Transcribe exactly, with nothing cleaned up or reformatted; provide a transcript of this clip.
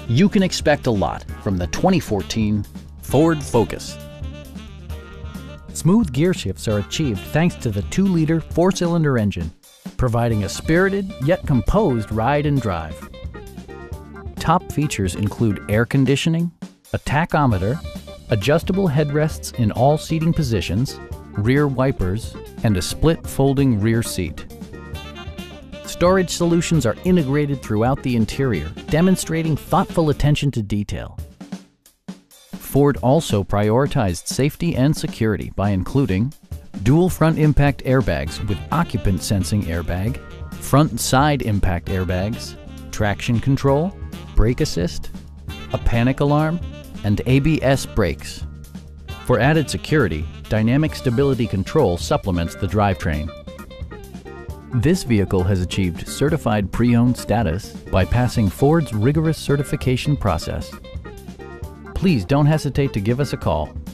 You can expect a lot from the twenty fourteen Ford Focus. Smooth gear shifts are achieved thanks to the two liter four-cylinder engine, providing a spirited yet composed ride and drive. Top features include air conditioning, a tachometer, adjustable headrests in all seating positions, rear wipers, and a split folding rear seat. Storage solutions are integrated throughout the interior, demonstrating thoughtful attention to detail. Ford also prioritized safety and security by including dual front impact airbags with occupant sensing airbag, front and side impact airbags, traction control, brake assist, a panic alarm, and A B S brakes. For added security, dynamic stability control supplements the drivetrain. This vehicle has achieved certified pre-owned status by passing Ford's rigorous certification process. Please don't hesitate to give us a call.